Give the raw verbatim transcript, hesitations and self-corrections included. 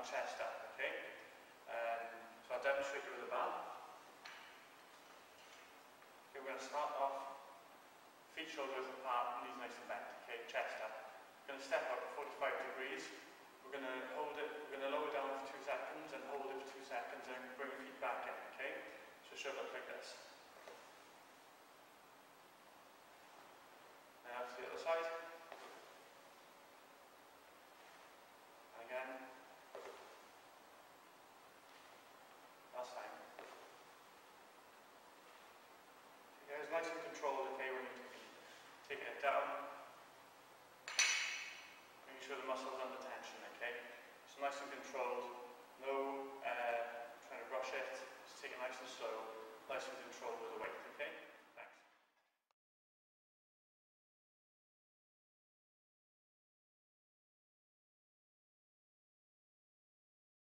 our chest up, okay? Um, so I'll demonstrate it with a bar. Okay, we're going to start off feet shoulder width apart, knees nice and bent, okay, chest up. We're going to step up forty-five degrees. We're going to hold it, we're going to lower down for two seconds and hold it for two seconds and bring your feet back in, okay? So it should look like this. Now to the other side. And again. Last time. Okay, guys, nice and controlled, okay, when you're taking it down. Making sure the muscles are under tension, okay? So nice and controlled, no uh, trying to rush it, just take it nice and slow, nice and controlled with the weight, okay?